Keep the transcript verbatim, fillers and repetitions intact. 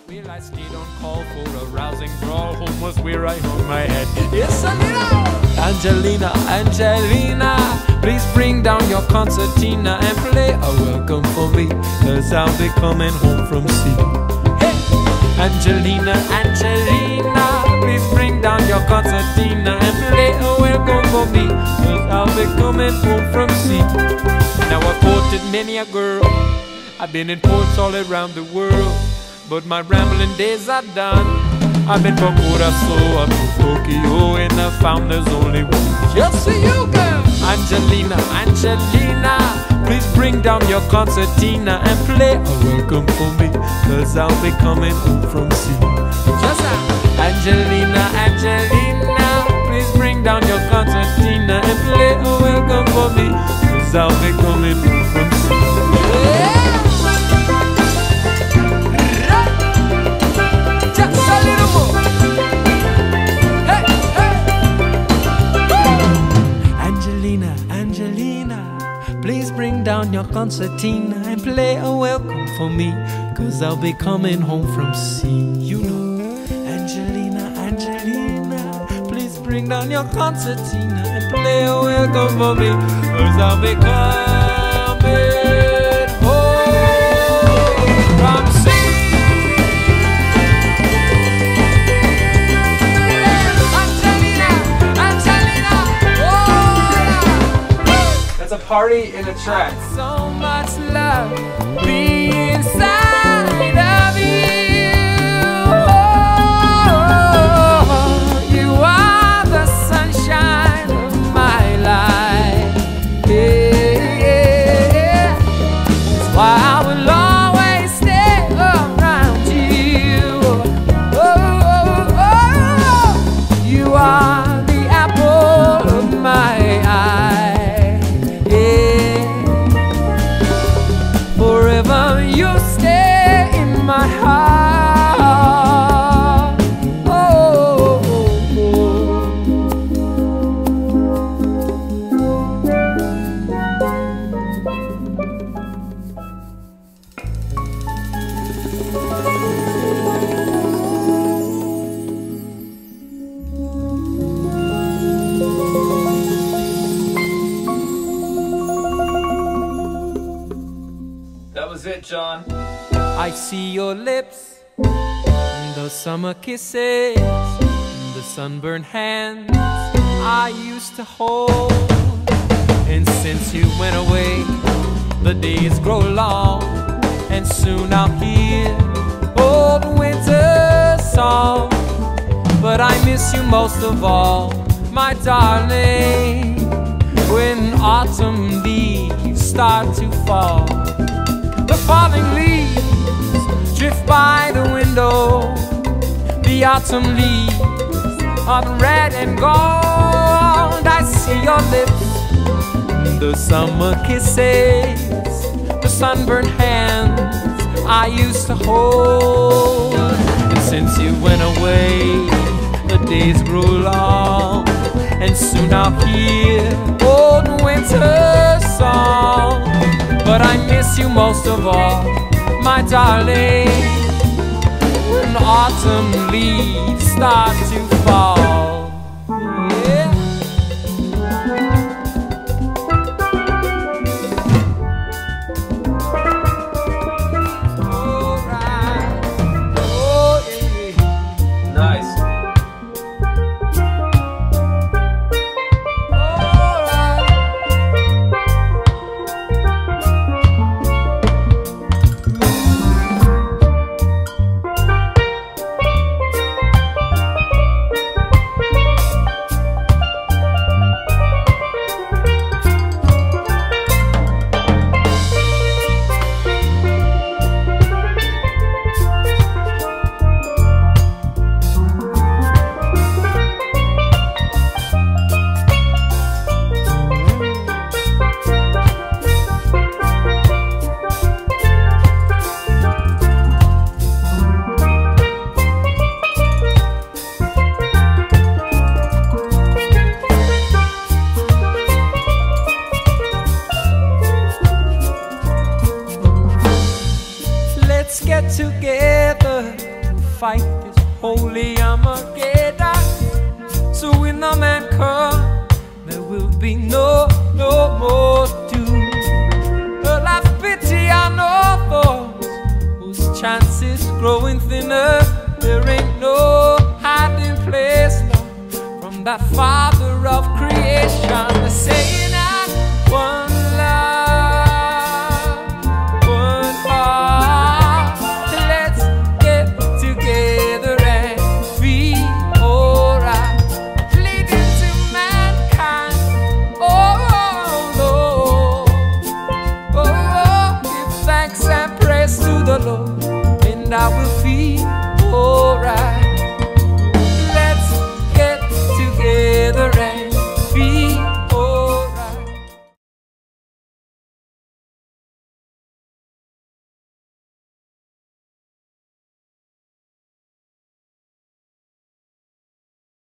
Well, I stayed on call for a rousing brawl. Home was where I hung my head. Yes, I did. Angelina, Angelina, please bring down your concertina and play a welcome for me, 'cause I'll be coming home from sea. Hey, Angelina, Angelina, please bring down your concertina and play a welcome for me, 'cause I'll be coming home from sea. Now I've courted many a girl, I've been in ports all around the world, but my rambling days are done. I've been from Curacao up to Tokyo, and I found there's only one just for you, girl. Angelina, Angelina, please bring down your concertina and play a welcome for me, 'cause I'll be coming home from sea. Just uh, Angelina, Angelina, please bring down your concertina and play a welcome for me, 'cause I'll be coming home from sea. Yeah. Angelina, Angelina, please bring down your concertina and play a welcome for me, 'cause I'll be coming home from sea. You know, Angelina, Angelina, please bring down your concertina and play a welcome for me, 'cause I'll be coming home from sea. It's a party in a track. So much love be inside of you. Oh, you are the sunshine of my life. Yeah, yeah. That's why I will always stay around you. Oh, oh, oh. You are the apple of my eye. You stay in my heart. Oh, oh, oh. That was it, John. I see your lips, the summer kisses, the sunburned hands I used to hold. And since you went away, the days grow long, and soon I'll hear old winter song. But I miss you most of all, my darling, when autumn leaves start to fall. The falling leaves drift by the window. The autumn leaves are red and gold. I see your lips, the summer kisses, the sunburned hands I used to hold. And since you went away, the days grow long, and soon I'll hear old winter song. But I miss you most of all, my darling, when autumn leaves start to fall. Yeah. All right. Oh, yeah. Nice. Let's get together fight this holy Armageddon. So when the man comes, there will be no, no more doom. Well, have pity on all those whose chances growing thinner. There ain't no hiding place, no, from that Father of creation. The saying that one love, one heart. Let's get together and feel alright. Leading to mankind. Oh, Lord. Oh, oh, give thanks and praise to the Lord, and I will feel alright.